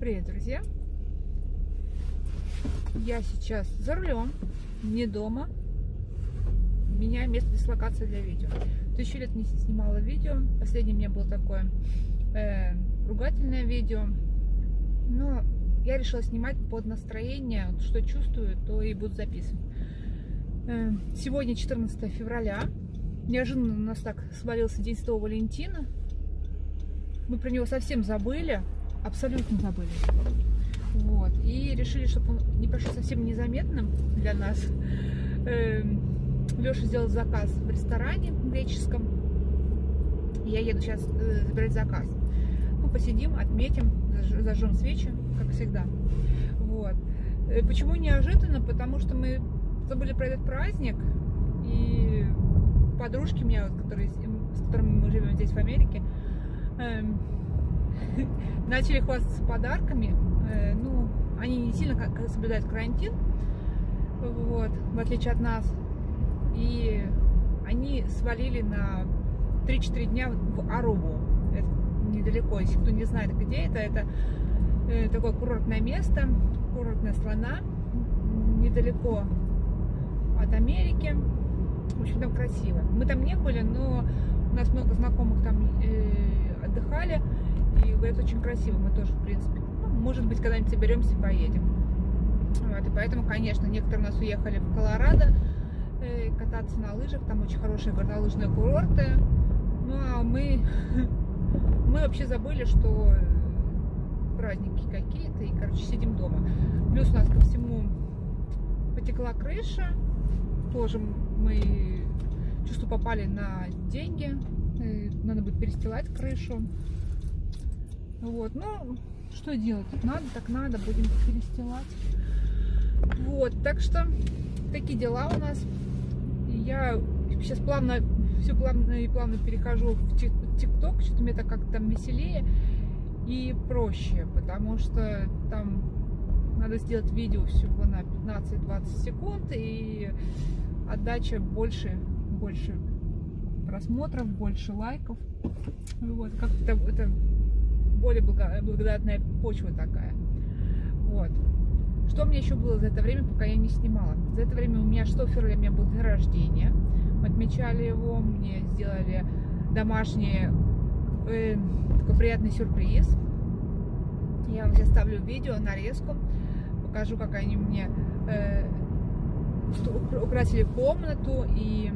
Привет, друзья! Я сейчас за рулем, не дома. Меняю место дислокации для видео. 1000 лет не снимала видео. Последнее у меня было такое ругательное видео. Но я решила снимать под настроение. Что чувствую, то и буду записывать. Сегодня 14 февраля. Неожиданно у нас так свалился День Святого Валентина. Мы про него совсем забыли. Абсолютно забыли. Вот. И решили, чтобы он не прошел совсем незаметным для нас. Леша сделал заказ в ресторане греческом. Я еду сейчас забирать заказ. Ну, посидим, отметим, зажжем свечи, как всегда. Вот. Почему неожиданно? Потому что мы забыли про этот праздник. И подружки у меня, с которыми мы живем здесь в Америке, начали хвастаться подарками. Ну, они не сильно соблюдают карантин, вот, в отличие от нас. И они свалили на 3-4 дня в Арубу. Это недалеко, если кто не знает, где это такое курортное место, курортная страна, недалеко от Америки. В общем, там красиво. Мы там не были, но у нас много знакомых там отдыхали. И говорят, очень красиво. Мы тоже, в принципе, ну, может быть, когда-нибудь соберемся и поедем. Вот, и поэтому, конечно, некоторые у нас уехали в Колорадо кататься на лыжах. Там очень хорошие горнолыжные курорты. Ну, а мы вообще забыли, что праздники какие-то. И, короче, сидим дома. Плюс у нас ко всему потекла крыша. Тоже мы, чувствую, попали на деньги. Надо будет перестилать крышу. Вот, ну, что делать? Надо, так надо, будем перестилать. Вот, так что такие дела у нас. Я сейчас все плавно и плавно перехожу в ТикТок, что-то мне так как-то там веселее и проще, потому что там надо сделать видео всего на 15-20 секунд, и отдача больше просмотров, больше лайков. Вот, как-то это более благодатная почва такая. Вот. Что у меня еще было за это время, пока я не снимала? За это время у меня 6 февраля у меня был день рождения. Мы отмечали его, мне сделали домашний такой приятный сюрприз. Я вам сейчас ставлю видео, нарезку, покажу, как они мне украсили комнату. И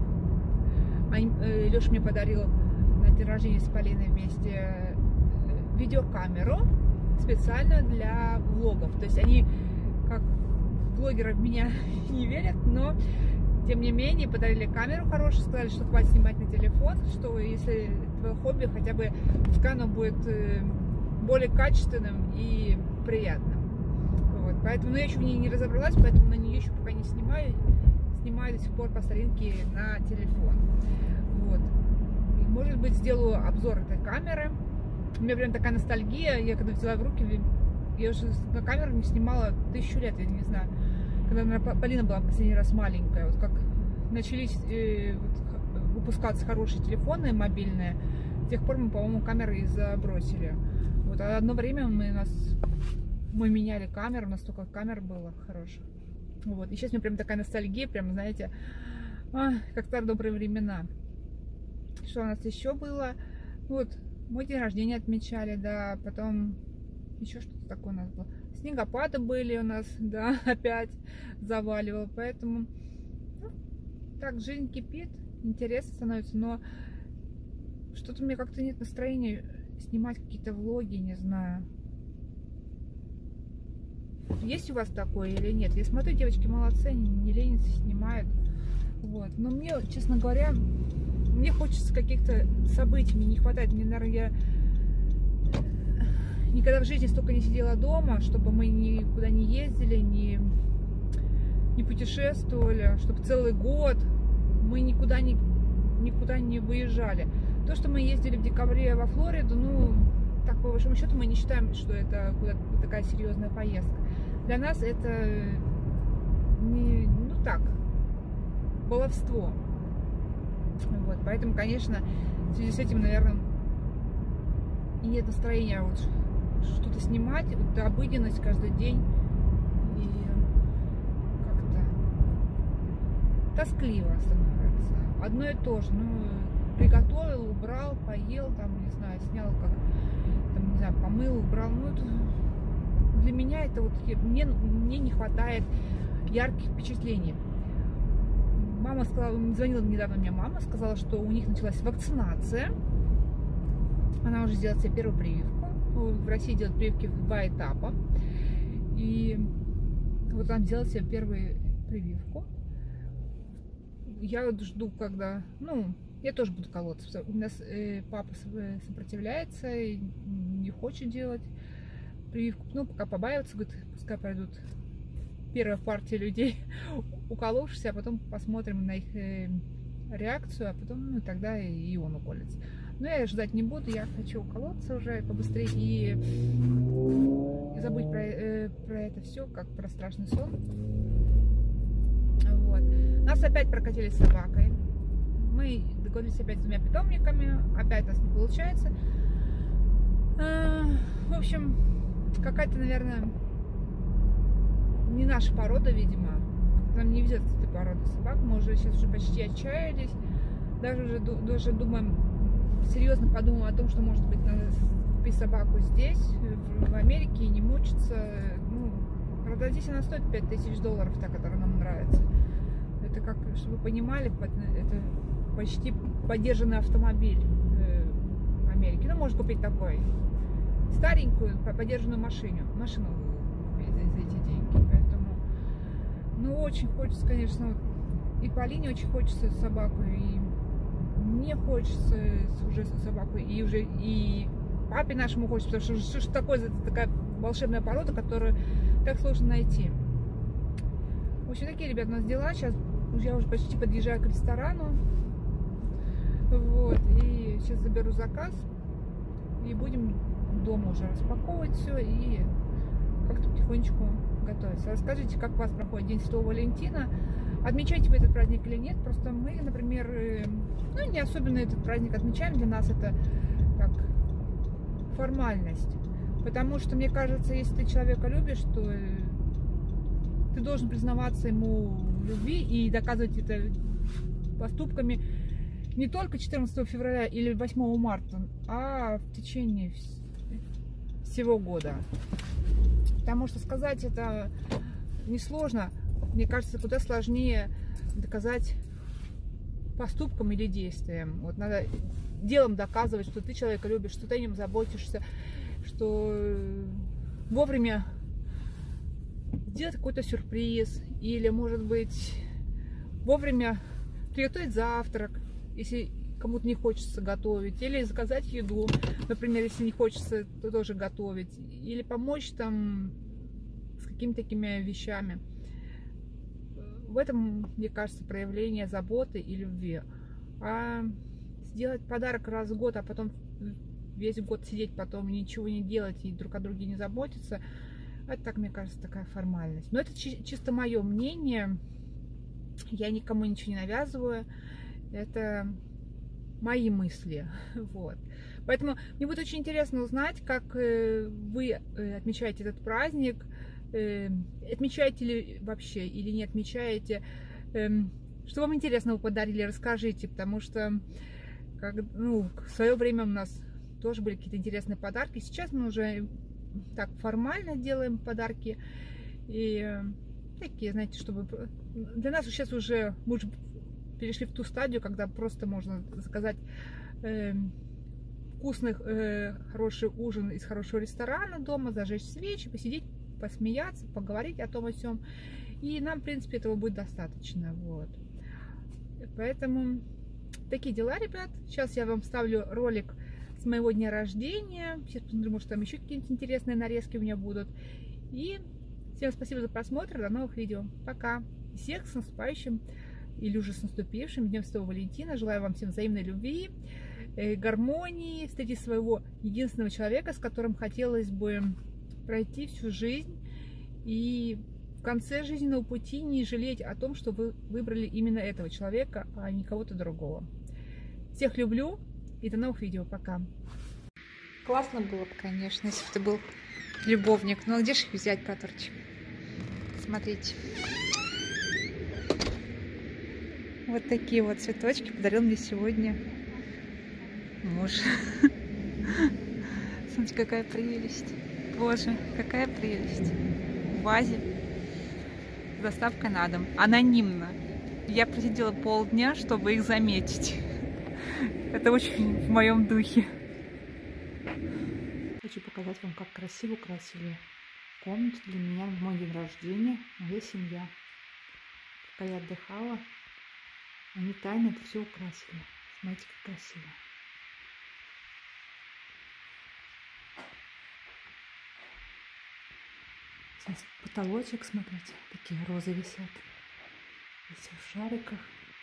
Леша мне подарил на день рождения с Полиной вместе видеокамеру специально для влогов. То есть они, как блогеры, в меня не верят, но тем не менее подарили камеру хорошую, сказали, что хватит снимать на телефон, что если твое хобби, хотя бы пускай оно будет более качественным и приятным. Вот. Поэтому, я еще в ней не разобралась, поэтому на нее еще пока не снимаю. Снимаю до сих пор по старинке на телефон. Вот. И, может быть, сделаю обзор этой камеры. У меня прям такая ностальгия. Я когда взяла в руки, я уже на камеру не снимала 1000 лет, я не знаю. Когда Полина была последний раз маленькая. Вот как начались выпускаться хорошие телефоны мобильные, с тех пор мы, по-моему, камеры и забросили. Вот. А одно время мы меняли камеру, у нас столько камер было хороших. Вот. И сейчас у меня прям такая ностальгия, прям, знаете, как старые добрые времена. Что у нас еще было? Вот. Мой день рождения отмечали, да, потом еще что-то такое у нас было. Снегопады были у нас, да, опять заваливало, поэтому, ну, так, жизнь кипит, интересно становится, но что-то у меня как-то нет настроения снимать какие-то влоги, не знаю. Есть у вас такое или нет? Я смотрю, девочки молодцы, они не ленятся, снимают, вот, но мне, честно говоря, мне хочется каких-то событий, мне не хватает. Мне, наверное, я никогда в жизни столько не сидела дома, чтобы мы никуда не ездили, не путешествовали, чтобы целый год мы никуда не выезжали. То, что мы ездили в декабре во Флориду, ну, так, по большому счету, мы не считаем, что это куда-то такая серьезная поездка. Для нас это не, ну так, баловство. Вот, поэтому, конечно, в связи с этим, наверное, и нет настроения вот что-то снимать, вот обыденность каждый день. И как-то тоскливо становится. Одно и то же. Ну, приготовил, убрал, поел, там, не знаю, снял, как, там, не знаю, помыл, убрал. Ну, это, для меня это вот, мне не хватает ярких впечатлений. Мама сказала, звонила недавно мне мама, сказала, что у них началась вакцинация. Она уже сделала себе первую прививку. В России делают прививки в 2 этапа. И вот она сделала себе первую прививку. Я жду, когда... Ну, я тоже буду колоться. У нас папа сопротивляется и не хочет делать прививку. Ну, пока побаивается, говорит, пускай пройдут первая партия людей, уколовшихся, а потом посмотрим на их реакцию, а потом, ну, тогда и он уколется. Но я ждать не буду, я хочу уколоться уже побыстрее и забыть про это все, как про страшный сон. Вот. Нас опять прокатили с собакой. Мы договорились опять с 2 питомниками, опять у нас не получается. В общем, какая-то, наверное, не наша порода, видимо. Нам не везет этой породы собак. Мы уже сейчас уже почти отчаялись. Даже думаем, серьезно подумаем о том, что, может быть, надо купить собаку здесь, в Америке, и не мучиться. Ну, правда, здесь она стоит $5000, та, которая нам нравится. Это как, чтобы вы понимали, это почти подержанный автомобиль в Америке. Ну, можно купить такой старенькую подержанную машину за эти деньги. Поэтому, ну, очень хочется, конечно, и Полине очень хочется собаку, и мне хочется уже собаку, и папе нашему хочется, потому что что такое за такая волшебная порода, которую так сложно найти. В общем, такие, ребят, у нас дела. Сейчас я уже почти подъезжаю к ресторану. Вот, и сейчас заберу заказ, и будем дома уже распаковывать все и как-то потихонечку готовиться. Расскажите, как у вас проходит День Святого Валентина. Отмечаете вы этот праздник или нет? Просто мы, например, ну, не особенно этот праздник отмечаем. Для нас это так, формальность. Потому что, мне кажется, если ты человека любишь, то ты должен признаваться ему в любви и доказывать это поступками не только 14 февраля или 8 марта, а в течение всего года. Потому что сказать это несложно. Мне кажется, куда сложнее доказать поступком или действием. Вот надо делом доказывать, что ты человека любишь, что ты о нем заботишься, что вовремя сделать какой-то сюрприз, или, может быть, вовремя приготовить завтрак, если кому-то не хочется готовить, или заказать еду, например, если не хочется, то тоже готовить, или помочь там с какими-то такими вещами. В этом, мне кажется, проявление заботы и любви. А сделать подарок раз в год, а потом весь год сидеть, потом ничего не делать и друг о друге не заботиться, это, так, мне кажется, такая формальность. Но это чисто мое мнение. Я никому ничего не навязываю. Это мои мысли. Вот. Поэтому мне будет очень интересно узнать, как вы отмечаете этот праздник. Отмечаете ли вообще или не отмечаете. Что вам интересного подарили, расскажите. Потому что в свое время у нас тоже были какие-то интересные подарки. Сейчас мы уже так формально делаем подарки. И такие, знаете, чтобы... Для нас сейчас уже мы уже перешли в ту стадию, когда просто можно заказать вкусный, хороший ужин из хорошего ресторана дома, зажечь свечи, посидеть, посмеяться, поговорить о том о сём. И нам, в принципе, этого будет достаточно. Вот. Поэтому такие дела, ребят. Сейчас я вам вставлю ролик с моего дня рождения. Сейчас посмотрю, может, там еще какие-нибудь интересные нарезки у меня будут. И всем спасибо за просмотр. До новых видео. Пока. Всех с наступающим или уже с наступившим Днем Святого Валентина. Желаю вам всем взаимной любви, гармонии, встретить своего единственного человека, с которым хотелось бы пройти всю жизнь. И в конце жизненного пути не жалеть о том, что вы выбрали именно этого человека, а не кого-то другого. Всех люблю и до новых видео. Пока. Классно было бы, конечно, если бы ты был любовник. Но где же их взять, Петрочек? Смотрите. Вот такие вот цветочки подарил мне сегодня муж. Смотрите, какая прелесть. Боже, какая прелесть. В вазе. Доставка на дом. Анонимно. Я просидела полдня, чтобы их заметить. Это очень в моем духе. Хочу показать вам, как красиво украсили комнату для меня в мой день рождения, моя семья. Пока я отдыхала, они тайно это все украсили. Смотрите, как красиво. Сейчас потолочек, смотрите, такие розы висят. Здесь в шариках.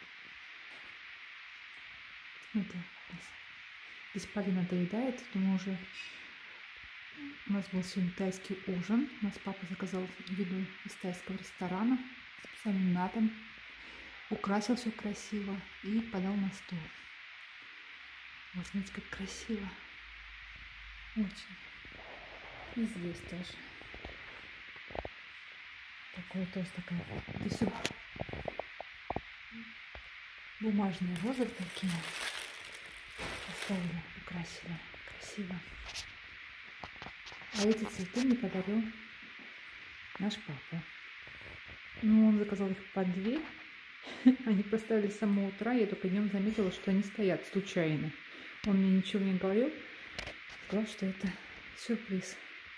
Это здесь Полина доедает. Думаю, уже у нас был сегодня тайский ужин. У нас папа заказал еду из тайского ресторана специально на дом. Украсил все красиво и подал на стол. Вот смотрите, как красиво. Очень. И здесь тоже. Такое тоже такая. Это все бумажные розы такие. Поставили, украсили. Красиво. А эти цветы мне подарил наш папа. Ну, он заказал их по 2. Они поставили с самого утра. Я только днем заметила, что они стоят случайно. Он мне ничего не говорил. Сказал, что это сюрприз.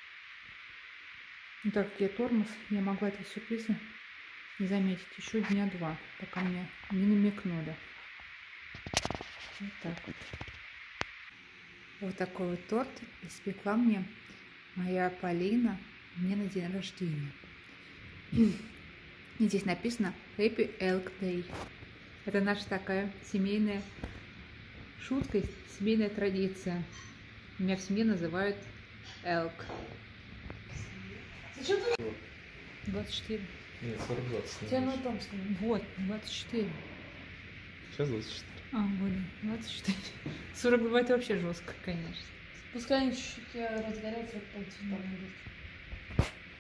Ну, так как я тормоз, я могла этого сюрприза не заметить еще дня 2, пока мне не намекнули. Вот так вот. Вот такой вот торт испекла мне моя Полина мне на день рождения. И здесь написано Happy Elk Day. Это наша такая семейная шутка, семейная традиция. Меня в семье называют Elk. 24. Нет, 40-20. У тебя на том что? Вот, 24. Сейчас 24. А, вот, 24. 42 это вообще жестко, конечно. Пускай они чуть-чуть разгорятся, как там цветок будет.